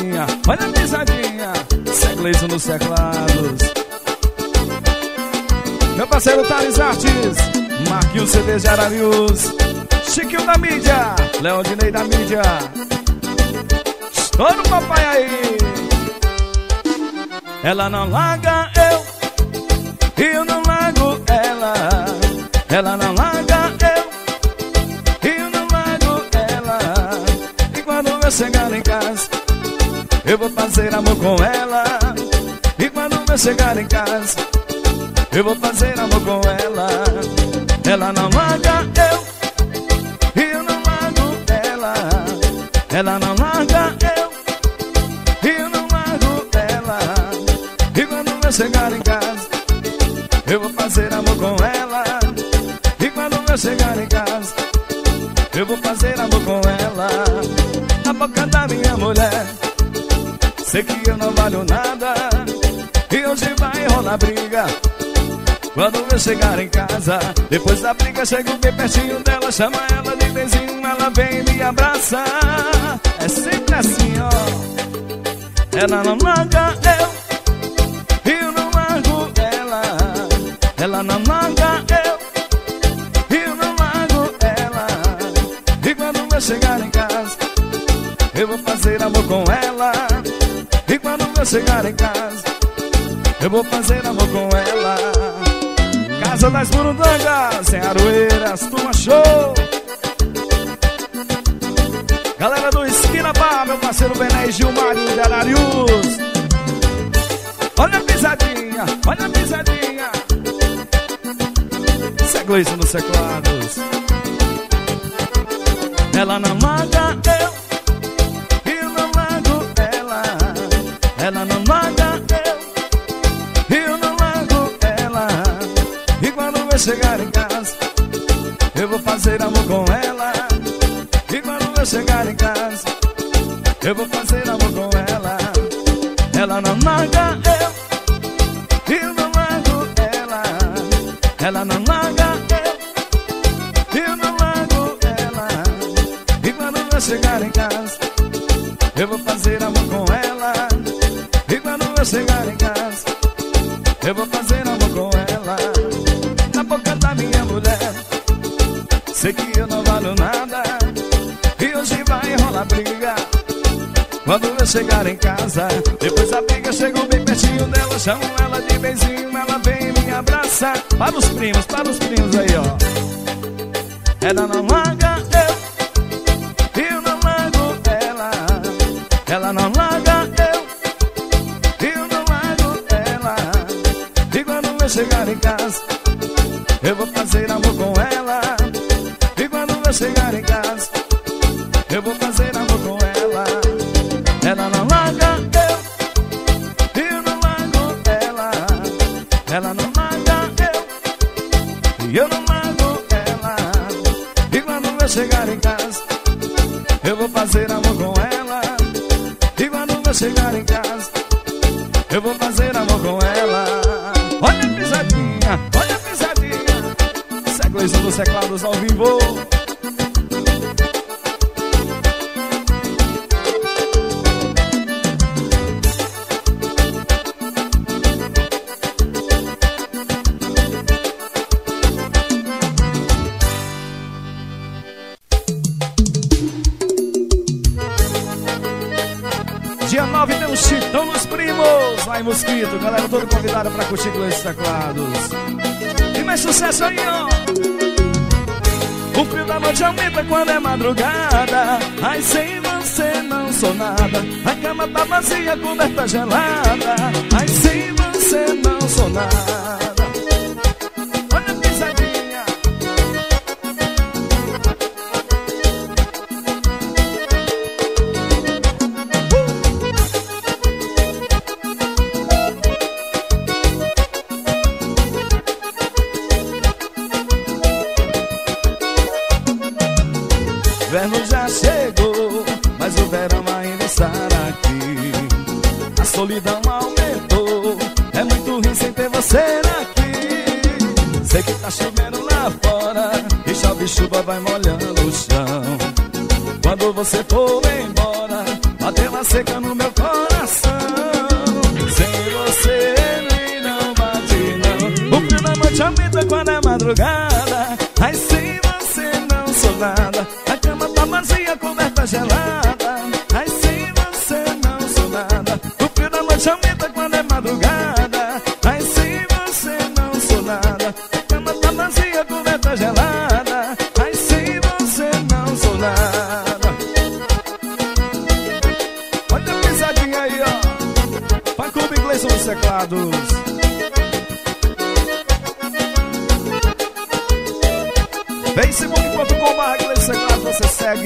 pisadinha, olha a pisadinha. Segue isso nos teclados. Meu parceiro Thales Artes, Marquinhos CD de Ararius, Chiquinho da mídia, Leondinei da mídia. Estoura o papai aí. Ela não larga eu não largo ela. Ela não larga eu não largo ela. E quando eu chegar em casa, eu vou fazer amor com ela. E quando eu chegar em casa, eu vou fazer amor com ela. Ela não larga eu não largo ela. Ela não larga eu não largo ela. E quando eu chegar em casa, eu vou fazer amor com ela. E quando eu chegar em casa, eu vou fazer amor com ela. Na boca da minha mulher, sei que eu não valho nada. E hoje vai rolar briga. Quando eu chegar em casa, depois da briga, chego bem pertinho dela, chama ela de beijinho, ela vem e me abraça. É sempre assim, ó. Ela não larga eu não largo ela. Ela não larga eu não largo ela. E quando eu chegar em casa, eu vou fazer amor com ela. E quando eu chegar em casa, eu vou fazer amor com ela. Casa das Burundangas, em Aroeiras, turma show. Galera do Esquina Bar, meu parceiro Bené e Gilmário de Ararius. Olha a pisadinha, olha a pisadinha. Segue isso nos teclados. Ela não larga eu não largo ela. Ela não larga eu não largo ela. E quando eu chegar em casa, eu vou fazer amor com ela. E quando eu chegar em casa, eu vou fazer amor com ela. Ela não larga eu não largo ela. Ela não larga eu não largo ela. E quando eu chegar em casa, eu vou fazer amor com ela. E quando eu chegar em casa, eu vou fazer amor com ela. Na boca da minha mulher, sei que eu não valho nada. E hoje vai rolar briga. Quando eu chegar em casa, depois da briga, chego bem pertinho dela, chamo ela de beijinho, ela vem e me abraça. Para os primos aí, ó. Ela não larga eu não largo ela. Ela não larga eu não largo ela. E quando eu chegar em casa, eu vou fazer amor com ela. E quando eu chegar em casa, eu vou fazer amor com ela. Ela não larga eu não largo ela. Ela não larga eu não largo ela. E quando eu chegar em casa, eu vou fazer amor com ela. E quando eu chegar em casa, eu vou fazer amor com ela. Olha a pisadinha, olha a pisadinha. Segue isso nos teclados ao vivo. Dia 9 tem um Chitão nos Primos, lá em Mosquito. Galera toda convidada pra curtir com esses teclados. E mais sucesso aí, ó. O frio da noite aumenta quando é madrugada. Ai, sem você não sou nada. A cama tá vazia, coberta gelada. Ai, sem você não sou nada. Olha a pisadinha. O inverno já chegou, mas o verão ainda está aqui. A solidão aumentou, é muito ruim sem ter você aqui. Sei que tá chovendo lá fora, e chove chuva vai molhando o chão. Quando você for embora, bateu uma seca no meu coração. Sem você ele não bate não. O frio da noite aumenta quando é madrugada. Ai, sem você não sou nada. A cama tá vazia, coberta gelada. Ai, sem você não sou nada. O frio da noite aumenta quando é madrugada. Ai, sem você não sou nada. A cama tá vazia, coberta gelada. Ai, sem você não sou nada. Olha a pisadinha aí, ó. Facundo Inglês nos teclados. Facebook.com/Inglês você segue.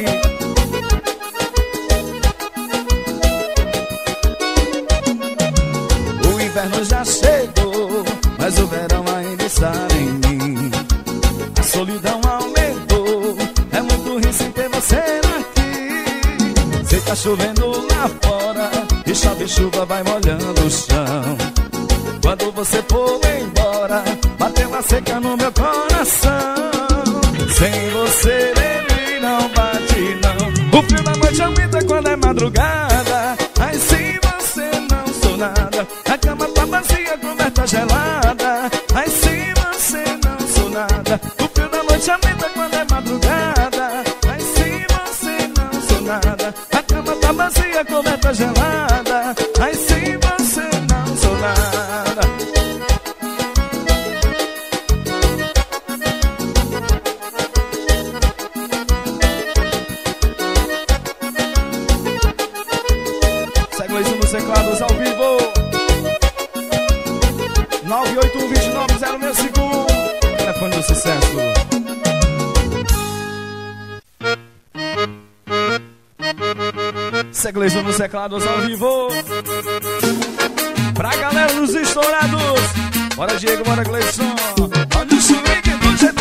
O inverno já chegou, mas o verão ainda está em mim. A solidão aumentou, é muito ruim sem ter você aqui. Sei tá chovendo lá fora, e chove chuva vai molhando o chão. Quando você for embora, bateu uma seca no meu coração. Sem você ele não bate não. O frio da noite aumenta quando é madrugada. Ai, sem você não sou nada. A cama tá vazia, coberta gelada. Ai, sem você não sou nada. O frio da noite aumenta quando é madrugada. Ai, sem você não sou nada. A cama tá vazia, coberta gelada. Ai, sem você não sou nada. Teclados ao vivo 981290651. Telefone do sucesso. Seglejo nos teclados ao vivo. Pra galera dos estourados. Bora Diego, bora Gleison. Olha o swing do GT.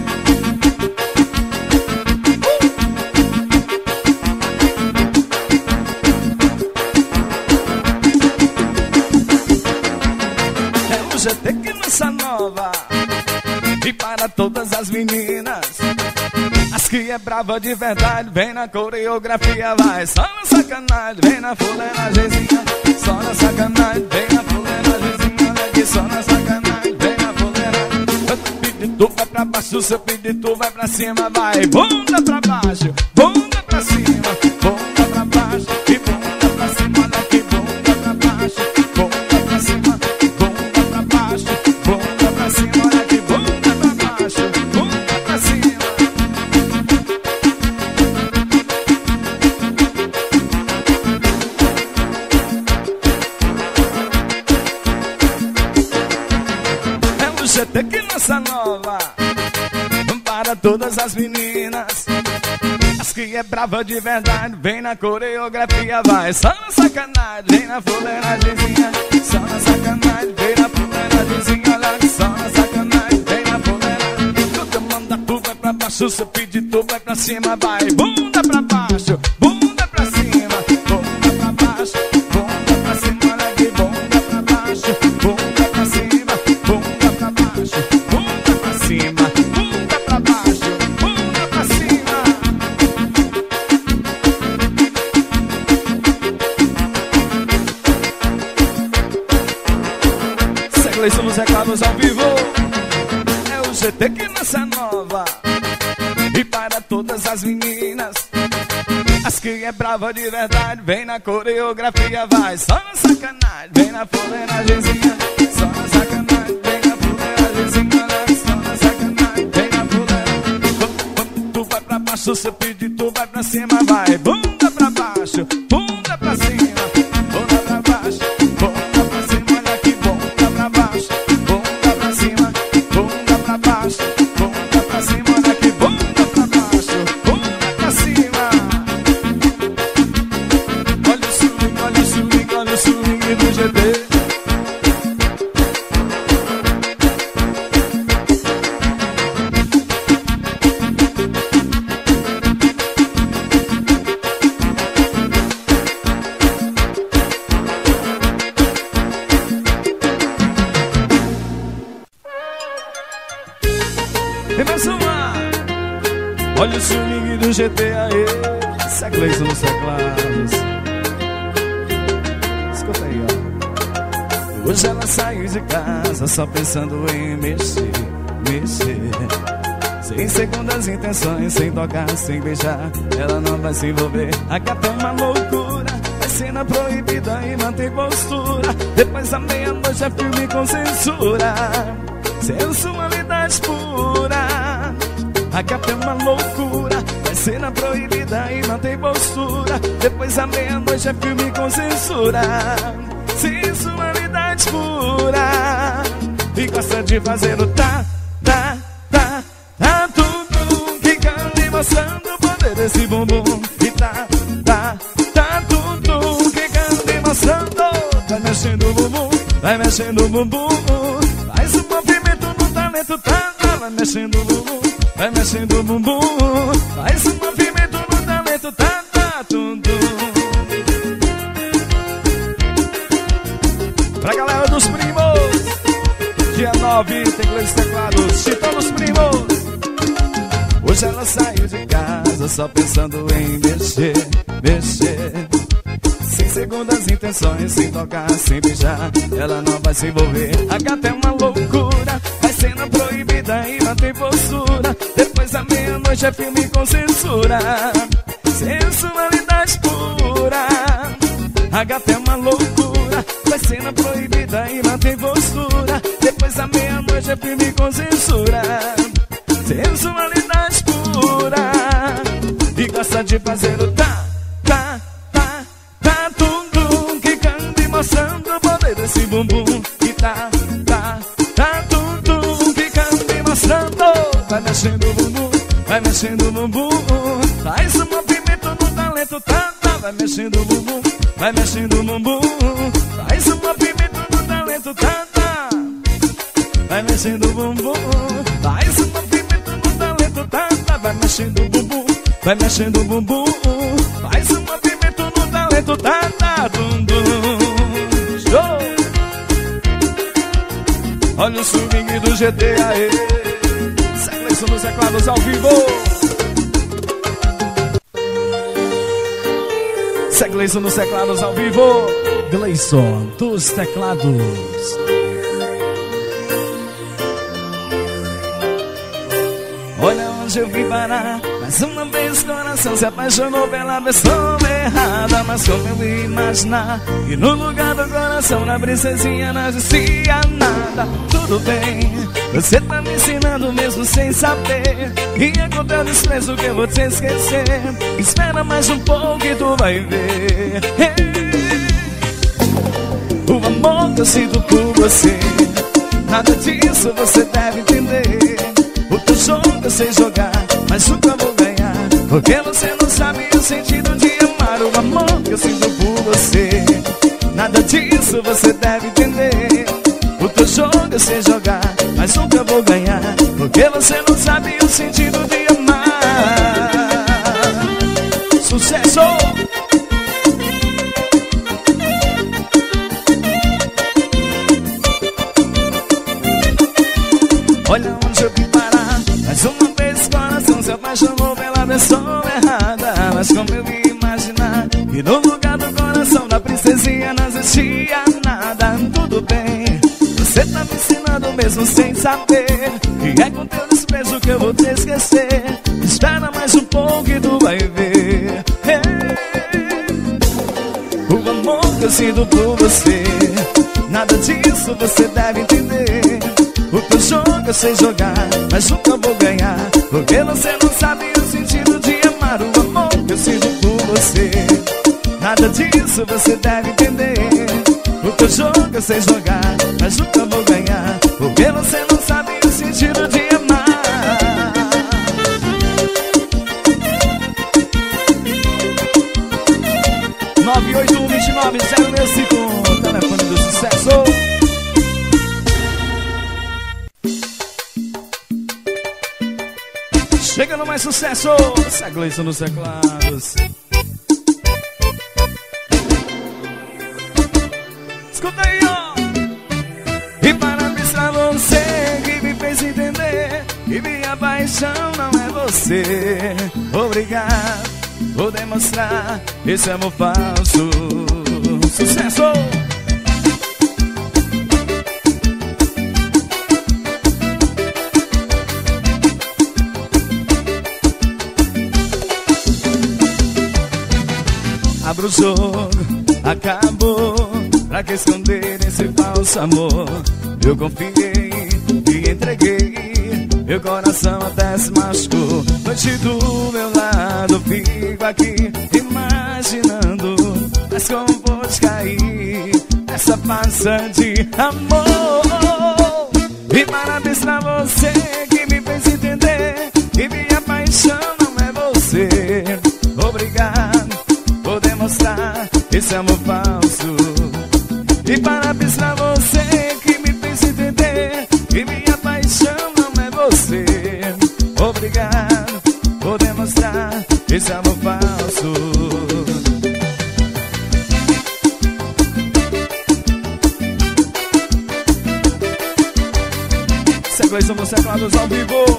GT que lança nova. E para todas as meninas, as que é brava de verdade, vem na coreografia, vai só na sacanagem, vem na fuleiragemzinha. Só na sacanagem, vem na fuleiragemzinha. Olha aqui, só na sacanagem, vem na fuleiragem. Seu pedido vai pra baixo, seu pedido vai pra cima. Vai, bunda pra baixo, bunda pra cima. Bunda pra baixo e bunda pra cima. Olha aqui, bunda pra baixo, bunda pra cima. Bunda pra cima, olha aqui, bunda pra baixo, bunda pra cima. É o GT que lança nova. Para todas as meninas, as que é brava de verdade, vem na coreografia, vai só na sacanagem, vem na fuleiragemzinha. Só na sacanagem, vem na fuleiragemzinha. Olha só na sacanagem, vem na fuleiragem. Quando eu manda tu vai pra baixo, se eu pedir tu vai pra cima. Vai, bunda pra baixo, bunda pra cima. Bunda pra baixo, bunda pra cima. Olha aqui, bunda pra baixo, bunda pra cima. Bunda pra baixo, bunda pra cima. Bunda pra baixo, bunda pra cima. Somos reclados ao vivo. É o GT que lança nova. E para todas as meninas, as que é brava de verdade, vem na coreografia, vai só na sacanagem, vem na fuleiragemzinha. Só na sacanagem, vem na fuleiragemzinha. Só na sacanagem, vem na fuleiragem. Tu vai pra baixo, se eu pedir tu vai pra cima. Vai, bunda pra baixo, bunda pra cima. Bunda pra baixo, bunda pra cima. Olha aqui, bunda pra baixo, bunda pra cima. Bunda pra baixo, bunda pra cima. Olha aqui, bunda pra baixo, bunda pra cima. Olha o swing, olha o swing, olha o swing do GT. E mais uma. Olha o swing do GT aí. Seglejo nos teclados. Escuta aí, ó. Hoje ela saiu de casa só pensando em mexer. Sem segundas intenções, sem tocar, sem beijar, ela não vai se envolver. A gata é uma loucura, é cena proibida e mantém postura. Depois da meia-noite é filme com censura, sensualidade pura. A gata é uma loucura, é cena proibida e mantém postura. Depois da meia-noite é filme com censura, sensualidade pura. E gosta de fazer o tá tudo, quicando e mostrando o poder desse bumbum. E tá tudo, quicando e mostrando. Vai mexendo o bumbum, vai mexendo o bumbum. Faz o movimento no talento, vai mexendo o bumbum, vai mexendo o bumbum. Faz o movimento no talento, tudo. Pra galera dos primos, dia 9, teclados e teclados, Chitão dos primos. Hoje ela saiu de casa só pensando em mexer. Sem segundas intenções, sem tocar, sem beijar, ela não vai se envolver. A gata é uma loucura, faz cena proibida e mantém postura. Depois da meia-noite é filme com censura, sensualidade pura. A gata é uma loucura, faz cena proibida e mantém postura. Depois da meia-noite é filme com censura, sensualidade pura. E gosta de fazer o tá tudo, quicando e mostrando o poder desse bumbum. E tá tudo, quicando e mostrando. Vai mexendo o bumbum, vai mexendo o bumbum. Faz o movimento no talento, vai mexendo o bumbum, vai mexendo o bumbum. Faz o movimento no talento, vai mexendo o bumbum. Faz o movimento no talento, vai mexendo o bumbum, vai mexendo o bumbum. Faz o movimento no talento, show! Olha o swing do GT aí. Gleison dos teclados ao vivo. Gleison dos teclados ao vivo. Gleison dos teclados. Olha onde eu vim parar. Mais uma vez o coração se apaixonou pela pessoa errada. Mas como eu ia imaginar que no lugar do coração da princesinha não existia nada. Tudo bem, você tá me ensinando mesmo sem saber. E é com teu desprezo que eu vou te esquecer. Espera mais um pouco e tu vai ver. O amor que eu sinto por você, nada disso você deve entender. O teu jogo eu sei jogar, mas nunca vou ganhar, porque você não sabe o sentido de amar. O amor que eu sinto por você, nada disso você deve entender. O teu jogo eu sei jogar, mas nunca vou ganhar, porque você não sabe o sentido de amar. Sucesso! Olha onde eu vim parar. Mais uma vez o coração se apaixonou pela pessoa errada. Mas como eu ia imaginar que no lugar do coração da princesinha não existia nada. Tudo bem, você tá me ensinando mesmo sem saber. E é com teu desprezo que eu vou te esquecer. Espera mais um pouco e tu vai ver. O amor que eu sinto por você, nada disso você deve entender. O teu jogo eu sei jogar, mas nunca vou ganhar, porque você não sabe o sentido de amar. O amor que eu sinto por você, nada disso você deve entender. O teu jogo eu sei jogar, mas nunca vou ganhar, porque você não sabe o sentido de amar. 98129-065, telefone do sucesso. Chega no mais sucesso, essa Gleison nos teclados. Escuta aí, ó. E parabéns pra você que me fez entender que minha paixão não é você. Obrigado por demonstrar esse amor falso. Sucesso! Abra o jogo, acabou. Pra que esconder esse falso amor? Eu confiei e entreguei, meu coração até se machucou. Noite do meu lado, fico aqui imaginando, mas como pode cair essa farsa de amor? E parabéns pra você que me fez entender que minha paixão não é você. Obrigado por demonstrar esse amor falso. E parabéns pra você que me fez entender que minha paixão não é você. Obrigado por demonstrar esse amor falso. Sequência dos teclados ao vivo.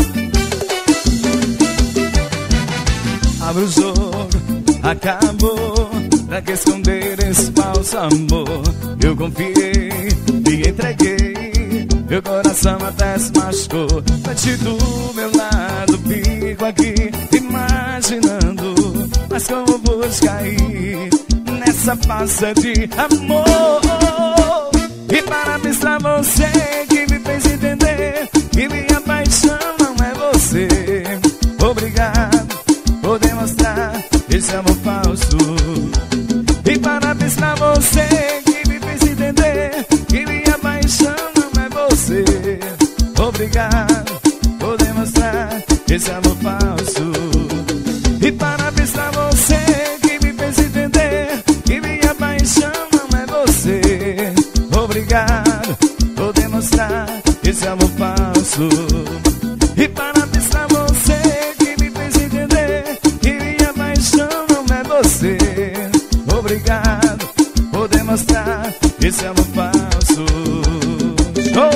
Abre o jogo, acabou. Pra que esconder esse falso amor? Eu confiei e entreguei, meu coração até se machucou. Noite do meu lado, fico aqui imaginando, mas como pude cair nessa farsa de amor? E parabéns pra você que me fez entender que minha paixão não é você. Obrigado por demonstrar esse amor falso. E parabéns pra você que me fez entender que minha paixão não é você. Obrigado por demonstrar esse amor falso. E parabéns pra você que me fez entender que minha paixão não é você. Obrigado por demonstrar esse amor falso. E parabéns pra você que me fez entender que minha paixão não é você. Obrigado por demonstrar esse amor falso. Oh!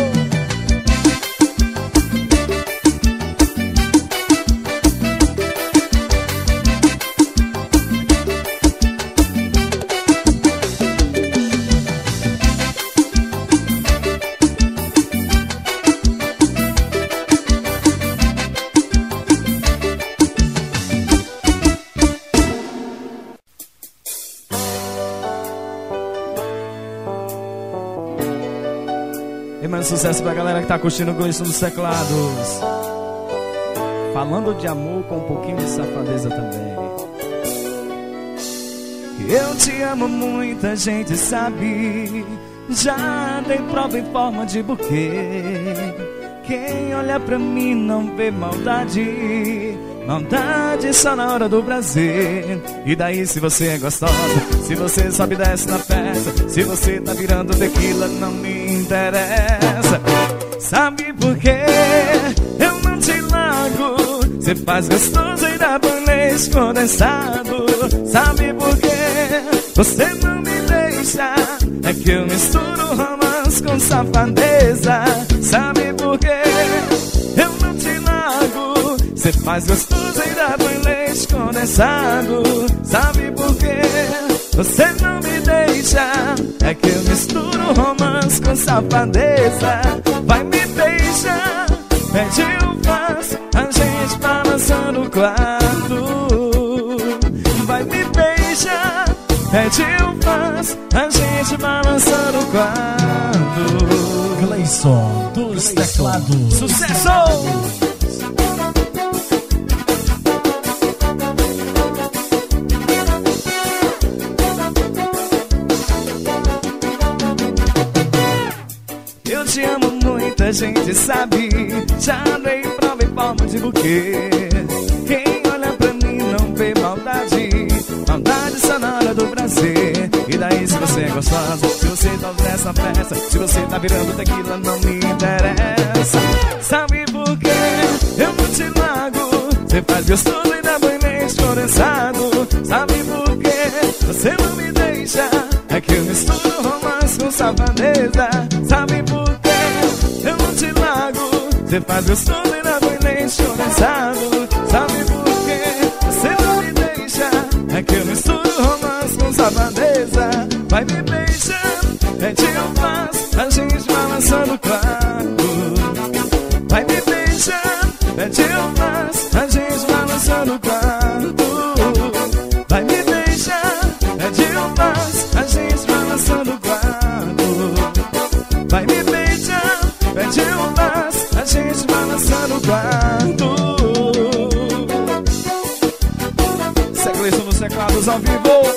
E mais sucesso pra galera que tá curtindo com isso dos teclados. Falando de amor com um pouquinho de safadeza também. Eu te amo, muita gente sabe. Já dei prova em forma de buquê. Quem olha pra mim não vê maldade. Maldade só na hora do prazer. E daí se você é gostosa, se você sobe e desce na festa, se você tá virando tequila, não me interessa. Sabe por quê? Eu não te largo. Você faz gostoso e dá banho leite condensado. Sabe por quê? Você não me deixa. É que eu misturo romance com safadeza. Sabe por quê? Eu não te largo. Você faz gostoso e dá banho leite condensado. Sabe por quê? Você não me deixa. É que eu misturo romance com safadeza. Vai me beijar, pede um faz, a gente balança no quarto. Vai me beijar, pede um faz, a gente balança no quarto. Cleison dos teclados. Sucesso! Eu te amo, muita gente sabe. Já dei prova em forma de buquê. Quem olha pra mim não vê maldade. Maldade só na hora do prazer. E daí se você é gostosa, se você tá nessa festa, se você tá virando tequila, não me interessa. Sabe por quê? Eu não te largo. Você faz gostoso e dá banho leite condensado. Sabe por quê? Você não me deixa. É que eu misturo romance com safadeza. Sabe por quê? Eu não te largo. Você faz gostoso e dá banho leite condensado. Sabe por quê? Você não me deixa. É que eu misturo romance com safadeza. quarto. Vai me deixar, pede mais, a gente balançando o quarto. Vai me beijar, pede mais, a gente balançando o quarto. Segue isso nos teclados ao vivo.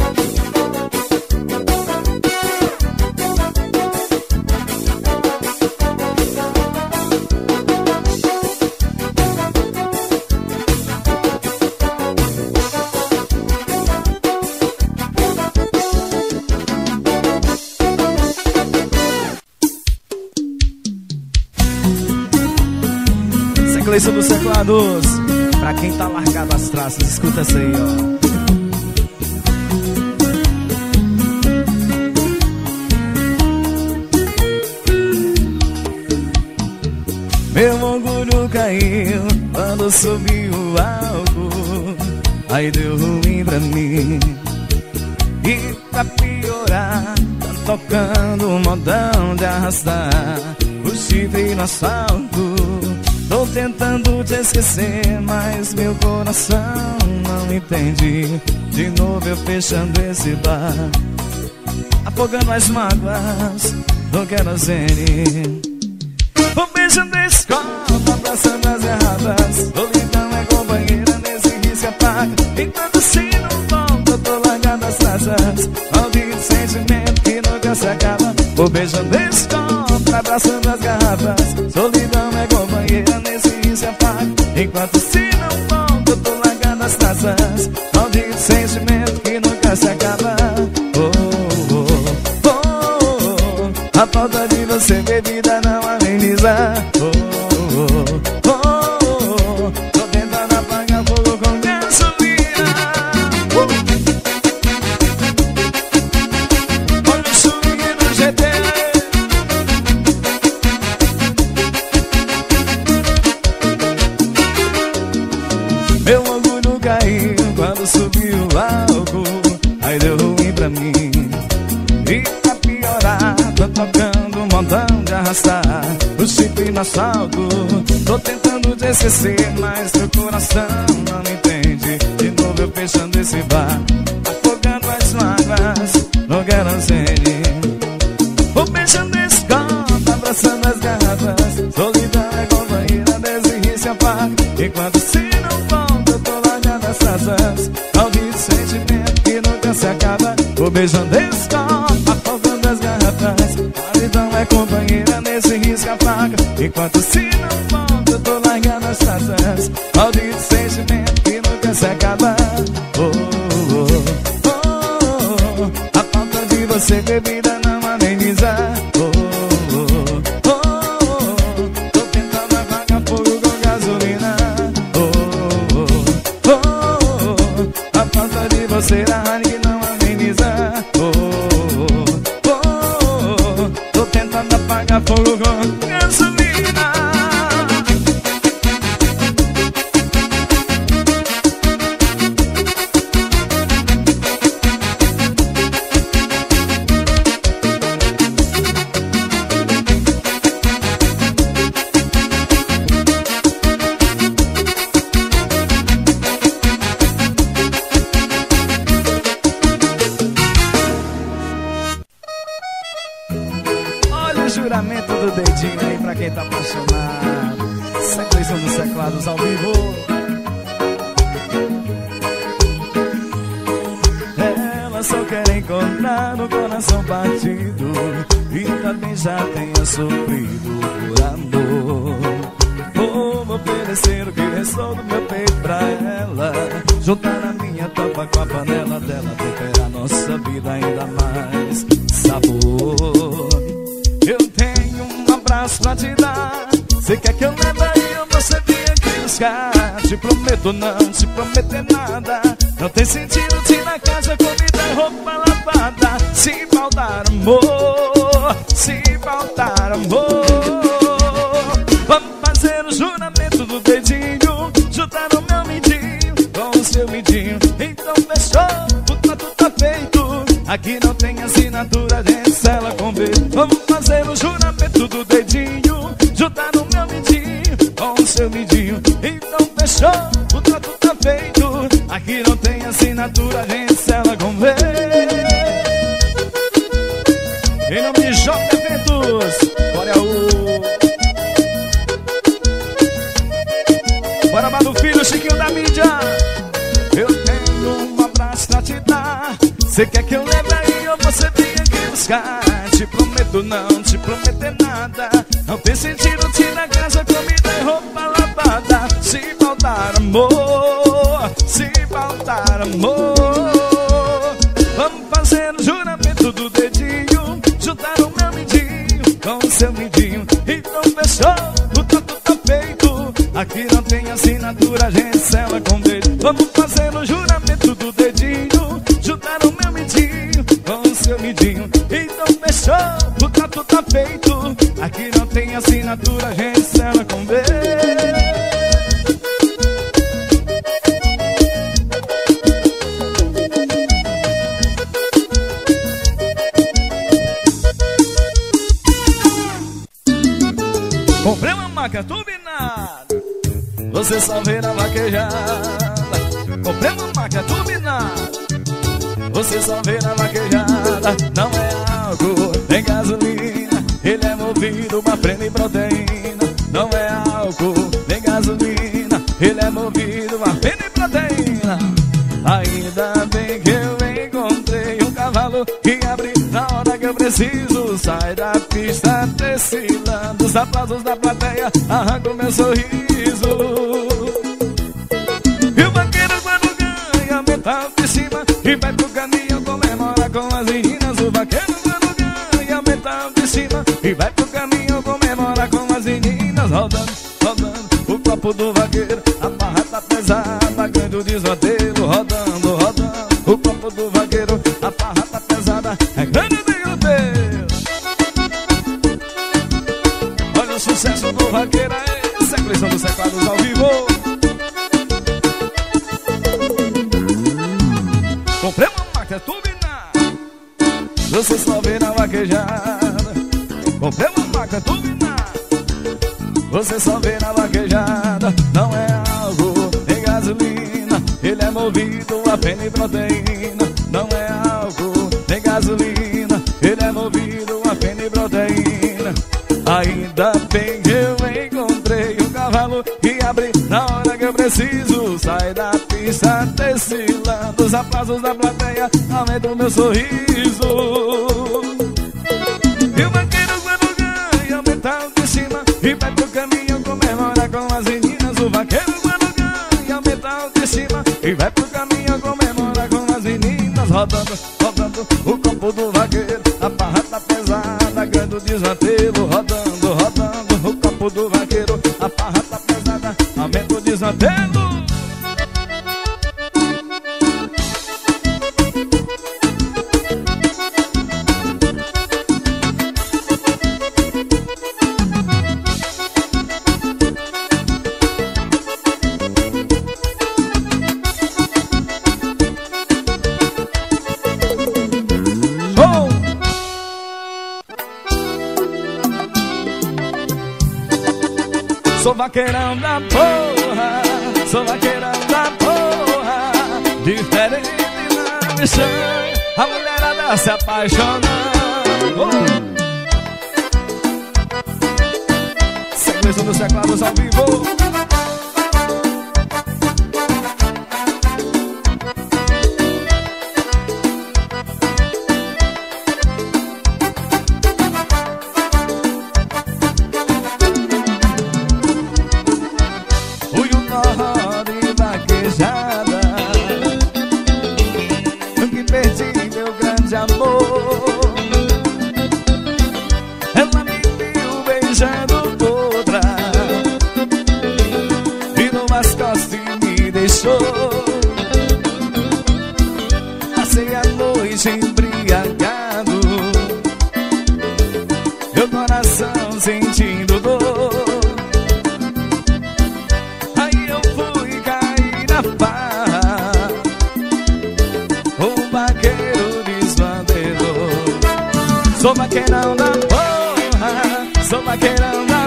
Sequência dos teclados. Pra quem tá largado as traças, escuta essa aí, ó. Meu orgulho caiu quando subiu o álcool. Aí deu ruim pra mim. E pra piorar, tá tocando um modão de arrastar o chifre no asfalto. Tô tentando te esquecer, mas meu coração não entende. De novo eu fechando esse bar, afogando as mágoas do querosene. Um beijo nesse copo, abraçando as erradas. Solidão é companheira nesse risco apaga. Enquanto se não volta, eu tô largando as traças. Maldito sentimento que nunca se acaba. Um beijo nesse copo, abraçando as garrafas. Solidão é companheira nesse risco apaga. Enquanto se não volta, eu tô largando as traças. Maldito sentimento que nunca se acaba. A falta de você, bebida, não ameniza. Tô tentando apagar fogo com gasolina. Olha o swing do GT. Meu orgulho caiu quando subiu o álcool. Aí deu ruim pra mim. E pra piorar, tô tocando um montão de arrastar o chifre no asfalto. Tô tentando te esquecer, mas teu coração não me entende. De novo eu fechando esse bar, afogando as mágoas no querosene. Vou beijando esse copo, abraçando as garrafas. Solidão é companheira desse risco apaga. Enquanto se não volta, eu tô largando as traças. Maldito sentimento que nunca se acaba. Vou beijando esse copo, afogando as garrafas. Solidão é companheira nesse risco apaga. Enquanto se não volta, eu tô largando as traças. Maldito sentimento que nunca se acaba. A falta de você, bebida, não ameniza. Tô tentando apagar fogo com gasolina. A falta de você, a Heineken, não ameniza. Tô tentando apagar fogo com gasolina. Olha o juramento do dedinho aí pra quem tá apaixonado. Sequência dos teclados ao vivo. Ela só quer encontrar o coração partido e também já tenha sofrido por amor. Vou oferecer o que restou do meu peito pra ela, juntar a minha tampa com a panela dela, temperar nossa vida ainda mais sabor. Eu tenho um abraço pra te dar. Você quer que eu leve aí ou você vem aqui buscar? Te prometo não te prometer nada. Não tem sentido tirar casa, comida e roupa lavada. Se faltar amor, se faltar amor. Vamos fazer o juramento do dedinho, juntar o meu midinho com o seu midinho. Então fechou, o trato tá feito. Aqui não tem assinatura, gente, sela com B. Vamos fazer o juramento do dedinho, juntar no meu midinho com o seu midinho. Então fechou, o trato tá feito. Aqui não tem assinatura, a gente sela com V. Em nome de J Eventos, olha bora lá do filho, Chiquinho da mídia. Eu tenho um abraço pra te dar. Cê quer que eu leve aí ou você vem aqui buscar? Te prometo não te prometer nada. Não tem sentido te dar casa, comida e roupa lavada. Se faltar amor, se faltar amor, vamos fazer o juramento do dedinho. Juntar o meu midinho com o seu midinho. Então fechou, o trato tá feito. Aqui não tem assinatura, a gente sela com beijo. Vamos fazer o juramento do dedinho. Juntar o meu midinho com o seu midinho. Então fechou, o trato tá feito. Aqui não tem assinatura, a gente sela com beijo. Comprei uma maca turbinada, você só vê na vaquejada. Comprei uma maca turbinada, você só vê na vaquejada. Não é álcool, tem gasolina, ele é movido pra frente e proteína. Não é álcool, tem gasolina, ele é movido pra frente e proteína. Ainda bem que eu encontrei um cavalo que abre na hora que eu preciso. Sai da pista desfilando, os aplausos da plateia arrancam meu sorriso. E o vaqueiro quando ganha aumenta a autoestima e vai pro caminhão comemora com as meninas. O vaqueiro quando ganha aumenta a autoestima e vai pro caminhão comemora com as meninas. Rodando, rodando o copo do vaqueiro, a barra tá pesada, ganhando o desvantelo. Rodando, rodando o copo do vaqueiro, a barra tá pesada, é grande o desvantelo. Olha o sucesso do vaqueiro aí, sequência dos teclados ao vivo. Comprei uma máquina turbinada, você só vê na vaquejada. Comprei uma máquina turbinada, você só vê na vaquejada. Não é algo, tem gasolina, ele é movido a pena e proteína. Não é álcool, tem gasolina, ele é movido a pena e proteína. Ainda bem que eu encontrei um cavalo que abre na hora que eu preciso. Sai da pista desfilando, os aplausos da plateia aumentam o meu sorriso. E o vaqueiro quando ganha aumenta a autoestima e vai pro caminhão comemora com as meninas. O vaqueiro quando ganha aumenta a autoestima e vai pro caminhão comemora com as meninas. Rodando, rodando o copo do vaqueiro, a barra tá pesada, ganhando o desvantelo. Rodando, rodando o copo do vaqueiro, a barra tá pesada, aumenta o desvantelo. Sou vaqueirão da porra, sou vaqueirão da porra. Diferente na missão, a mulherada se apaixonando. Sequência dos teclados ao vivo. Amor, ela me viu beijando outra, virou as costas e me deixou. Passei a noite embriagado, meu coração sentindo dor. Aí eu fui cair na farra, o vaqueiro. Sou vaqueirão da porra, sou vaqueirão da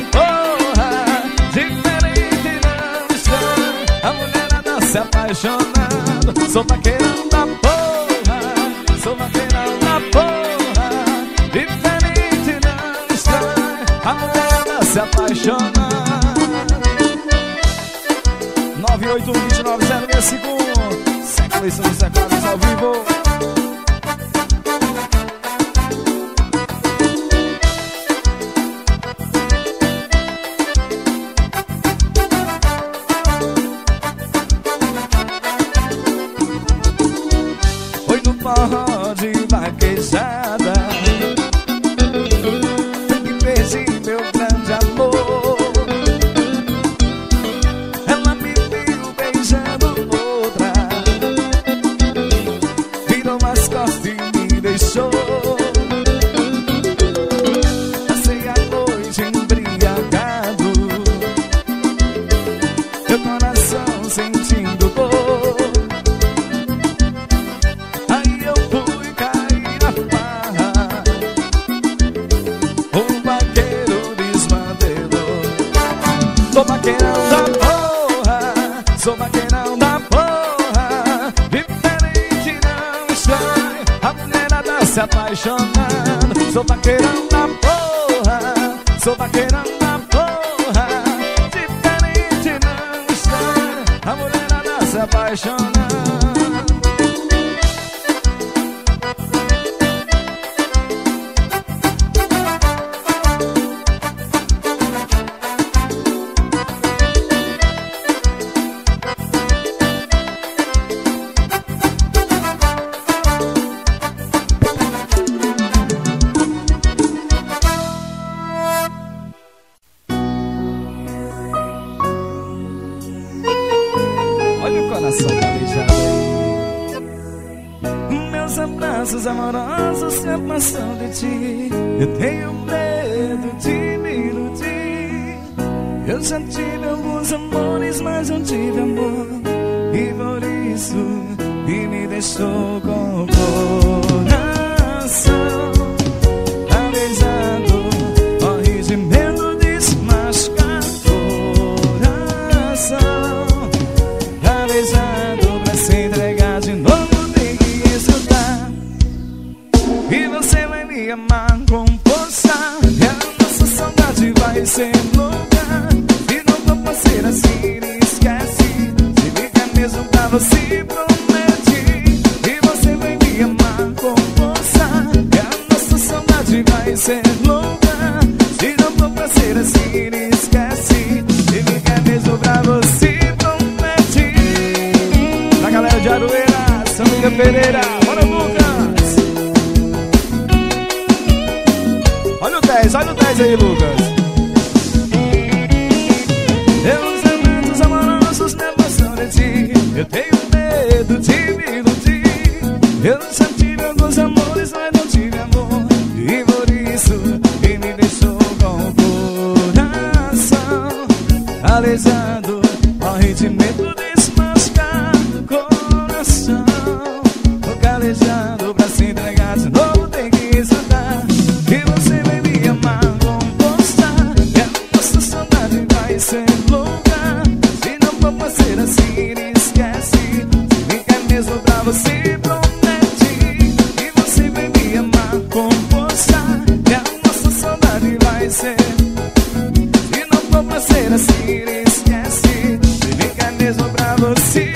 porra. Diferente não estou, a mulherada se apaixonando. apaixonado. Sou vaqueirão da porra, sou vaqueirão da porra. Diferente não estranho, a mulherada se apaixona. 981290665. Século e são os teclados ao vivo. Foi no forró de vaquejada que perdi meu grande amor. Ela me viu beijando outra, virou as costas e me deixou. Passei a noite embriagado, meu coração sentindo dor. Aí eu fui cair na farra, o vaqueiro desmantelou. Sou vaqueirão da porra, sou vaqueirão da porra. Diferente não estranho, a mulherada se apaixonando. Sou vaqueirão da porra, sou vaqueirão da porra. Diferente não estranho, a mulherada se apaixonando. Olha o coração calejado. Meus abraços amorosos se afastam de ti. Eu tenho medo de me iludir. Eu já tive alguns amores, mas não tive amor. E por isso me deixou com o coração calejado. Morri de medo de se machucar coração. Calejado pra se entregar de novo, tem que escutar. E você vai me amar com força, e a nossa saudade vai ser louca. Se não for pra ser assim, esquece. Se liga mesmo pra você, promete. E você vai me amar com força, e a nossa saudade vai ser louca. Se não for pra ser assim, esquece. Se liga mesmo pra você, galera de Aroeira, São Miguel Pereira, bora Lucas. Olha o 10 aí, Lucas. Meus amantes amorosos me afastam de ti. Eu tenho medo de me iludir. Eu já tive alguns amores, mas não tive amor. E por isso me deixou com o coração calejado. Morri de medo de se machucar coração. Tô calejado pra se entregar de novo, tem que escutar. E você vai me amar com força, e a nossa saudade vai ser louca. Se não for pra ser assim, esquece. Se liga mesmo pra você, promete. E você vai me amar com força, e a nossa saudade vai ser. Se não for pra ser assim, esquece. Se liga mesmo pra você.